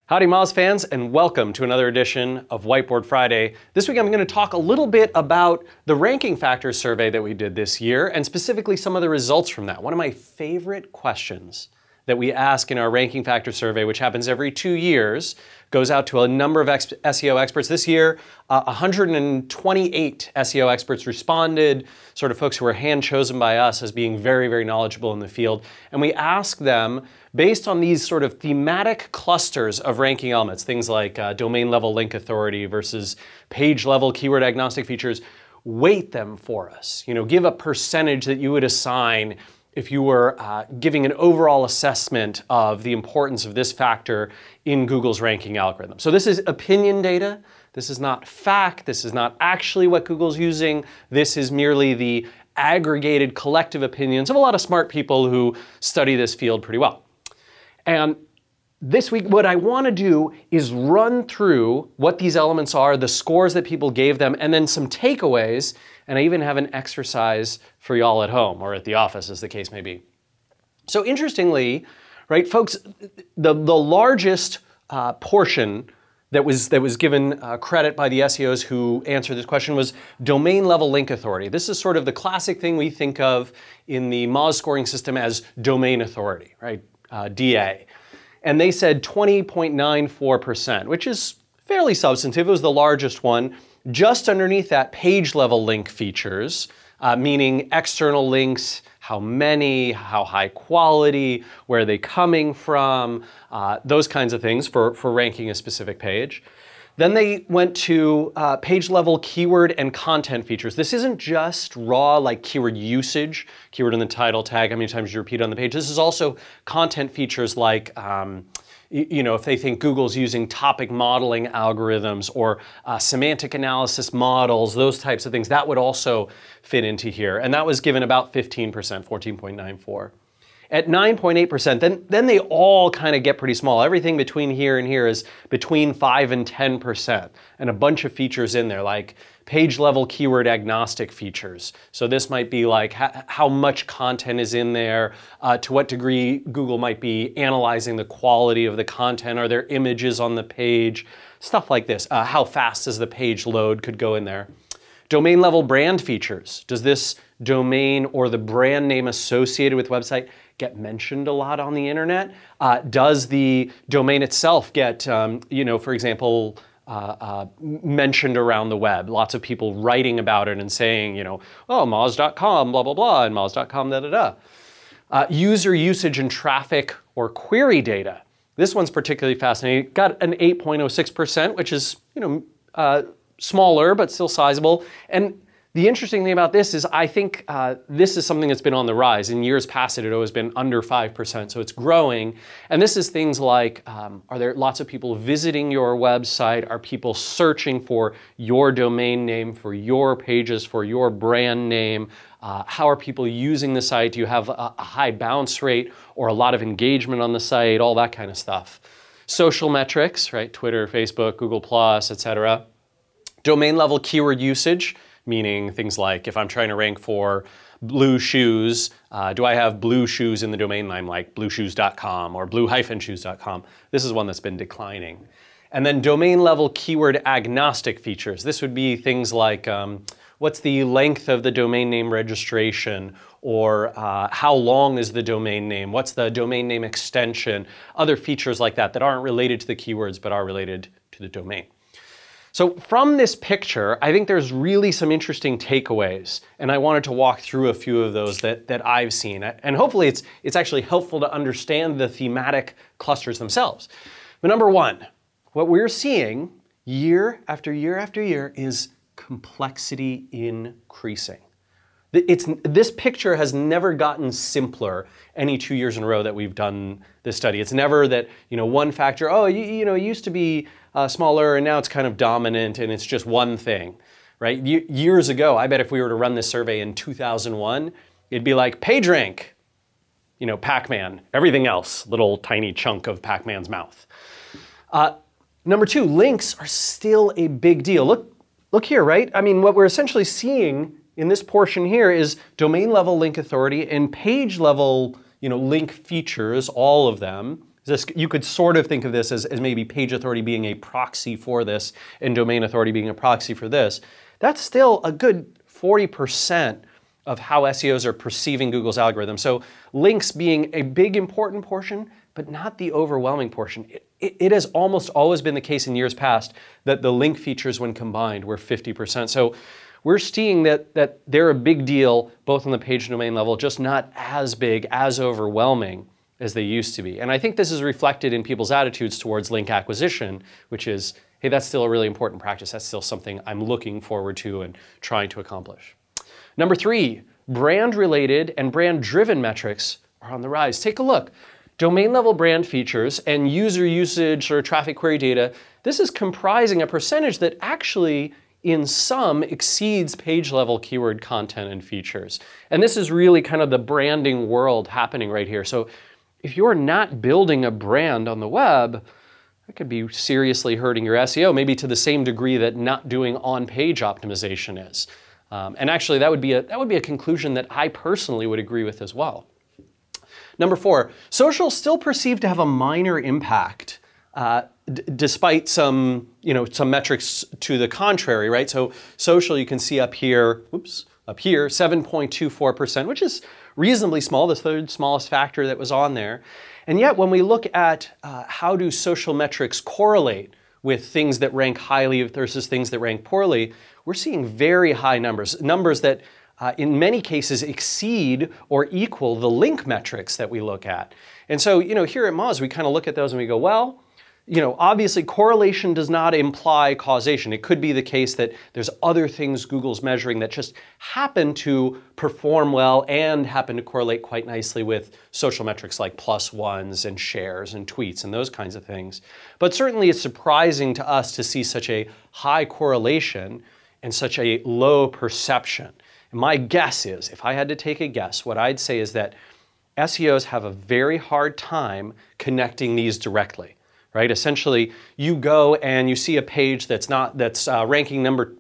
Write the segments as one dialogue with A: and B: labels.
A: Howdy Moz fans, and welcome to another edition of Whiteboard Friday. This week I'm going to talk a little bit about the ranking factors survey that we did this year, and specifically some of the results from that. One of my favorite questions that we ask in our ranking factor survey, which happens every 2 years, goes out to a number of SEO experts. This year, 128 SEO experts responded, sort of folks who were hand-chosen by us as being very, very knowledgeable in the field. And we ask them, based on these sort of thematic clusters of ranking elements, things like domain-level link authority versus page-level keyword agnostic features, weight them for us. You know, give a percentage that you would assign if you were giving an overall assessment of the importance of this factor in Google's ranking algorithm. So this is opinion data. This is not fact. This is not actually what Google's using. This is merely the aggregated collective opinions of a lot of smart people who study this field pretty well. And this week, what I want to do is run through what these elements are, the scores that people gave them, and then some takeaways. And I even have an exercise for y'all at home or at the office, as the case may be. So interestingly, right, folks, the largest portion that was given credit by the SEOs who answered this question was domain-level link authority. This is sort of the classic thing we think of in the Moz scoring system as domain authority, right, DA. And they said 20.94%, which is fairly substantive. It was the largest one. Just underneath that, page-level link features, meaning external links, how many, how high quality, where are they coming from, those kinds of things for ranking a specific page. Then they went to page-level keyword and content features. This isn't just raw like keyword usage, keyword in the title tag, how many times you repeat on the page. This is also content features like, you know, if they think Google's using topic modeling algorithms or semantic analysis models, those types of things, that would also fit into here. And that was given about 15%, 14.94. At 9.8%, then they all kind of get pretty small. Everything between here and here is between 5 and 10%, and a bunch of features in there, like page-level keyword agnostic features. So this might be like how much content is in there, to what degree Google might be analyzing the quality of the content, are there images on the page, stuff like this. How fast does the page load could go in there. Domain-level brand features. Does this domain or the brand name associated with website get mentioned a lot on the internet? Does the domain itself get, you know, for example, mentioned around the web? Lots of people writing about it and saying, you know, oh, Mozs.com, blah, blah, blah, and Mozs.com, da, da, da. User usage and traffic or query data. This one's particularly fascinating. Got an 8.06%, which is, you know, smaller, but still sizable. And the interesting thing about this is I think this is something that's been on the rise. In years past, it had always been under 5%, so it's growing. And this is things like, are there lots of people visiting your website? Are people searching for your domain name, for your pages, for your brand name? How are people using the site? Do you have a high bounce rate or a lot of engagement on the site? All that kind of stuff. Social metrics, right? Twitter, Facebook, Google+, etc. Domain-level keyword usage, meaning things like if I'm trying to rank for blue shoes, do I have blue shoes in the domain name like blueshoes.com or blue-shoes.com? This is one that's been declining. And then domain-level keyword agnostic features. This would be things like what's the length of the domain name registration, or how long is the domain name, what's the domain name extension, other features like that that aren't related to the keywords but are related to the domain. So from this picture, I think there's really some interesting takeaways, and I wanted to walk through a few of those that I've seen. And hopefully it's actually helpful to understand the thematic clusters themselves. But number one, what we're seeing year after year after year is complexity increasing. This picture has never gotten simpler any 2 years in a row that we've done this study. It's never that, you know, one factor, oh, you know, it used to be smaller and now it's kind of dominant and it's just one thing, right? Years ago, I bet if we were to run this survey in 2001, it'd be like PageRank, you know, Pac-Man, everything else, little tiny chunk of Pac-Man's mouth. Number two, links are still a big deal. Look here, right? I mean, what we're essentially seeing in this portion here is domain level link authority and page level, you know, link features, all of them. You could sort of think of this as maybe page authority being a proxy for this and domain authority being a proxy for this. That's still a good 40% of how SEOs are perceiving Google's algorithm. So links being a big important portion, but not the overwhelming portion. It has almost always been the case in years past that the link features when combined were 50%. So we're seeing that they're a big deal both on the page and domain level, just not as big, as overwhelming as they used to be. And I think this is reflected in people's attitudes towards link acquisition, which is, hey, that's still a really important practice. That's still something I'm looking forward to and trying to accomplish. Number 3, brand-related and brand-driven metrics are on the rise. Take a look. Domain level brand features and user usage or traffic query data, this is comprising a percentage that actually in sum exceeds page level keyword content and features. And this is really kind of the branding world happening right here. So if you're not building a brand on the web, that could be seriously hurting your SEO, maybe to the same degree that not doing on-page optimization is. And actually, that would be a conclusion that I personally would agree with as well. Number 4, social still perceived to have a minor impact, despite some metrics to the contrary, right? So social, you can see up here, 7.24%, which is reasonably small, the third smallest factor that was on there. And yet, when we look at how do social metrics correlate with things that rank highly versus things that rank poorly, we're seeing very high numbers, numbers that in many cases exceed or equal the link metrics that we look at. And so, here at Moz, we kind of look at those and we go, well, obviously correlation does not imply causation. It could be the case that there's other things Google's measuring that just happen to perform well and happen to correlate quite nicely with social metrics like +1s and shares and tweets and those kinds of things. But certainly it's surprising to us to see such a high correlation and such a low perception. And my guess is, if I had to take a guess, what I'd say is that SEOs have a very hard time connecting these directly. Right? Essentially, you go and you see a page that's ranking number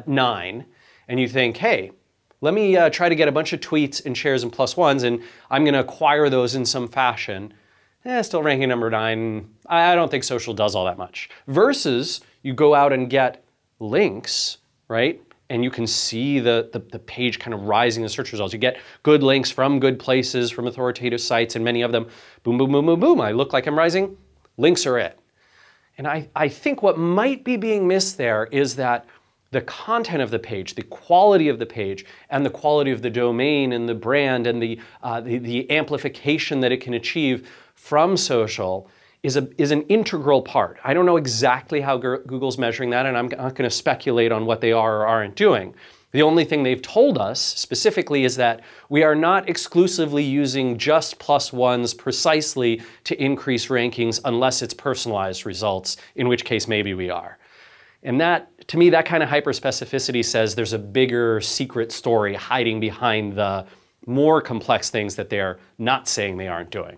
A: 9, and you think, hey, let me try to get a bunch of tweets and shares and +1s, and I'm going to acquire those in some fashion. Still ranking number 9. I don't think social does all that much. Versus, you go out and get links, right? And you can see the page kind of rising in search results. You get good links from good places, from authoritative sites, and many of them, boom, boom, boom, boom, boom. I look like I'm rising. Links are it. And I think what might be being missed there is that the content of the page, the quality of the page, and the quality of the domain and the brand and the amplification that it can achieve from social is an integral part. I don't know exactly how Google's measuring that, and I'm not going to speculate on what they are or aren't doing. The only thing they've told us specifically is that we are not exclusively using just +1s precisely to increase rankings unless it's personalized results, in which case maybe we are. And that, to me, that kind of hyperspecificity says there's a bigger secret story hiding behind the more complex things that they're not saying they aren't doing.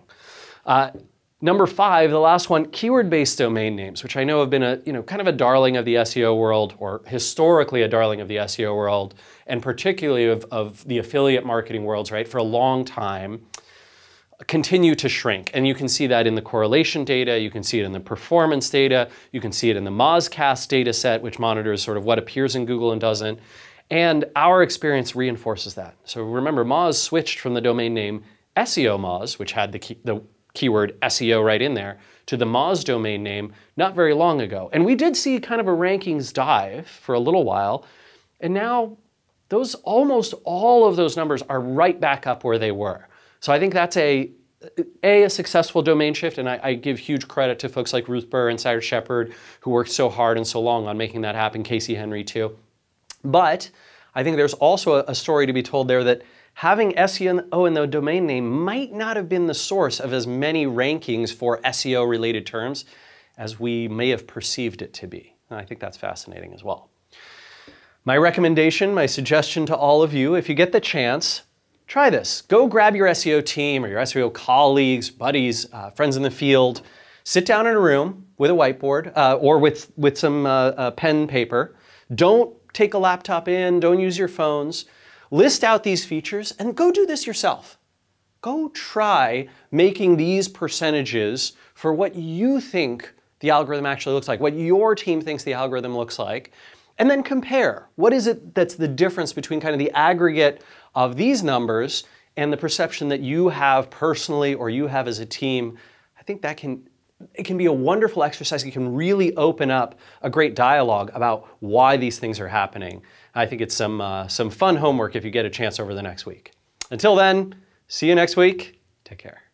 A: Number 5, the last one, keyword-based domain names, which I know have been kind of a darling of the SEO world, or historically a darling of the SEO world, and particularly of the affiliate marketing worlds, right, for a long time, continue to shrink. And you can see that in the correlation data, you can see it in the performance data, you can see it in the Mozcast data set, which monitors sort of what appears in Google and doesn't. And our experience reinforces that. So remember, Moz switched from the domain name SEO Moz, which had the keyword SEO right in there, to the Moz domain name not very long ago. And we did see kind of a rankings dive for a little while, and now almost all of those numbers are right back up where they were. So I think that's a successful domain shift, and I give huge credit to folks like Ruth Burr and Cyrus Shepard, who worked so hard and so long on making that happen, Casey Henry too. But I think there's also a story to be told there that having SEO in the domain name might not have been the source of as many rankings for SEO-related terms as we may have perceived it to be. And I think that's fascinating as well. My recommendation, my suggestion to all of you, if you get the chance, try this. Go grab your SEO team or your SEO colleagues, buddies, friends in the field, sit down in a room with a whiteboard or with some pen and paper. Don't take a laptop in, don't use your phones. List out these features and go do this yourself. go try making these percentages for what you think the algorithm actually looks like, what your team thinks the algorithm looks like, and then compare. What is it that's the difference between kind of the aggregate of these numbers and the perception that you have personally or you have as a team? I think that it can be a wonderful exercise. It can really open up a great dialogue about why these things are happening. I think it's some fun homework if you get a chance over the next week. Until then, see you next week. Take care.